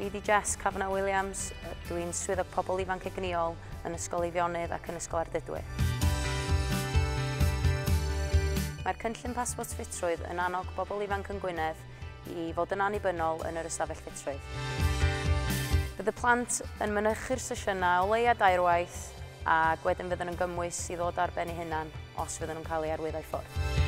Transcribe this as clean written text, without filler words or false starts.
Fi di Jess Cafna Williams, dwi'n swyddog pobl ifanc egnïol yn Ysgol Eifionydd ac yn Ysgol Ardudwy. Mae'r cynllun pasbort ffitrwydd yn annog bobl ifanc yn Gwynedd i fod yn annibynnol yn yr ystafell ffitrwydd. Bydd y plant yn mynychu'r sesiynau o leia 2 waith ac wedyn fydden nhw'n gymwys i ddod ar ben eu hunan os fydden nhw'n cael eu arwyddau ffwrdd.